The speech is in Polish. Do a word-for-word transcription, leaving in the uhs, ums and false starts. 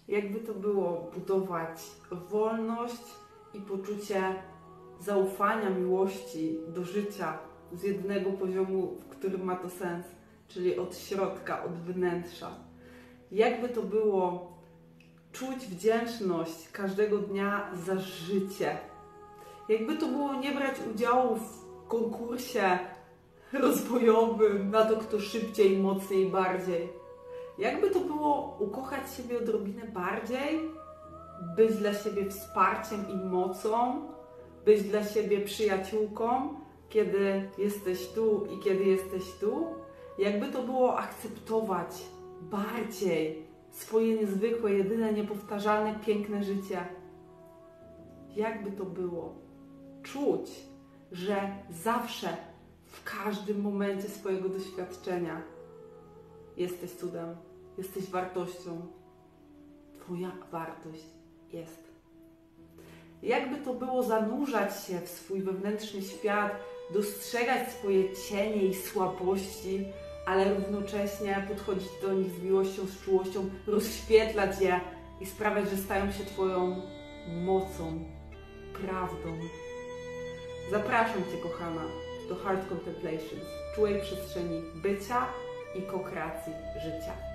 Jakby to było budować wolność i poczucie zaufania, miłości do życia z jednego poziomu, w którym ma to sens, czyli od środka, od wnętrza. Jakby to było czuć wdzięczność każdego dnia za życie. Jakby to było nie brać udziału w konkursie rozwojowym na to, kto szybciej, mocniej, bardziej. Jakby to było ukochać siebie odrobinę bardziej, być dla siebie wsparciem i mocą, być dla siebie przyjaciółką, kiedy jesteś tu i kiedy jesteś tu. Jakby to było akceptować bardziej swoje niezwykłe, jedyne, niepowtarzalne, piękne życie. Jakby to było czuć, że zawsze, w każdym momencie swojego doświadczenia jesteś cudem, jesteś wartością. Twoja wartość jest. Jakby to było zanurzać się w swój wewnętrzny świat, dostrzegać swoje cienie i słabości, ale równocześnie podchodzić do nich z miłością, z czułością, rozświetlać je i sprawiać, że stają się Twoją mocą, prawdą. Zapraszam Cię, kochana, do Heart Contemplations, czułej przestrzeni bycia i ko-kreacji życia.